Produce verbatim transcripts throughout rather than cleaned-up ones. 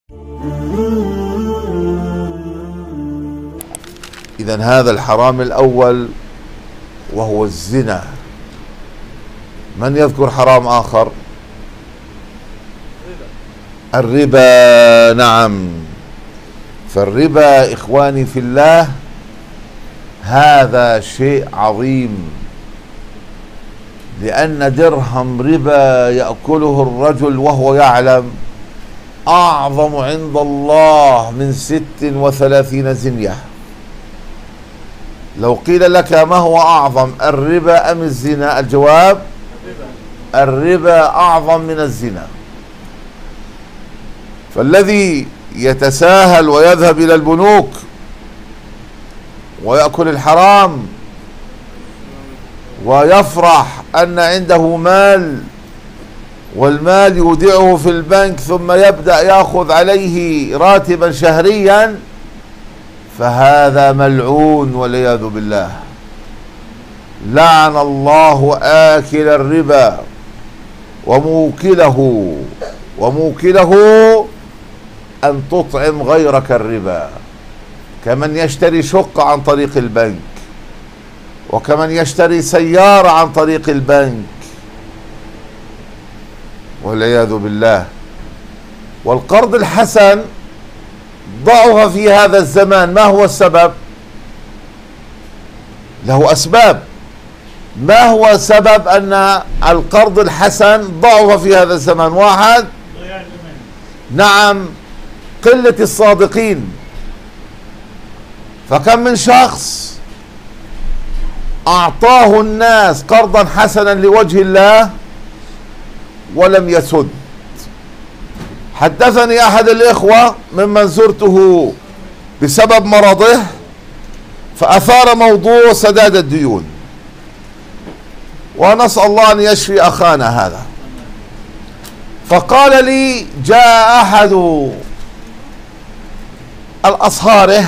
إذن هذا الحرام الأول وهو الزنا. من يذكر حرام آخر؟ الربا. نعم، فالربا إخواني في الله هذا شيء عظيم، لأن درهم ربا يأكله الرجل وهو يعلم أعظم عند الله من ست وثلاثين زنية. لو قيل لك ما هو أعظم، الربا أم الزنا؟ الجواب الربا أعظم من الزنا. فالذي يتساهل ويذهب إلى البنوك ويأكل الحرام ويفرح أن عنده مال، والمال يودعه في البنك ثم يبدأ يأخذ عليه راتبا شهريا، فهذا ملعون والعياذ بالله. لعن الله آكل الربا وموكله، وموكله أن تطعم غيرك الربا، كمن يشتري شقة عن طريق البنك، وكمن يشتري سيارة عن طريق البنك والعياذ بالله. والقرض الحسن ضعف في هذا الزمان. ما هو السبب؟ له أسباب. ما هو سبب أن القرض الحسن ضعف في هذا الزمان؟ واحد، نعم، قلة الصادقين. فكم من شخص أعطاه الناس قرضا حسنا لوجه الله ولم يسد. حدثني أحد الإخوة ممن زرته بسبب مرضه فأثار موضوع سداد الديون، ونسأل الله أن يشفي أخانا هذا. فقال لي جاء أحد الأصهاره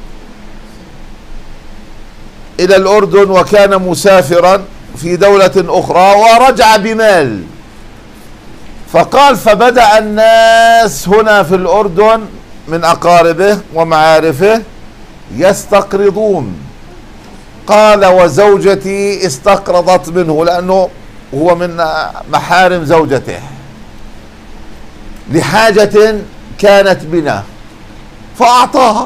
إلى الأردن وكان مسافرا في دولة أخرى ورجع بمال، فقال فبدأ الناس هنا في الأردن من أقاربه ومعارفه يستقرضون. قال وزوجتي استقرضت منه لأنه هو من محارم زوجته لحاجة كانت بنا فأعطاها.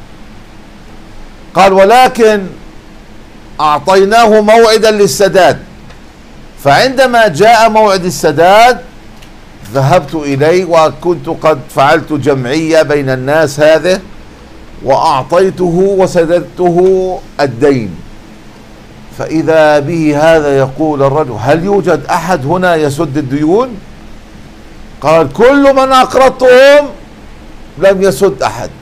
قال ولكن أعطيناه موعدا للسداد، فعندما جاء موعد السداد ذهبت إليه وكنت قد فعلت جمعية بين الناس هذه وأعطيته وسددته الدين. فإذا به هذا يقول الرجل هل يوجد أحد هنا يسد الديون؟ قال كل من أقرضتهم لم يسد أحد.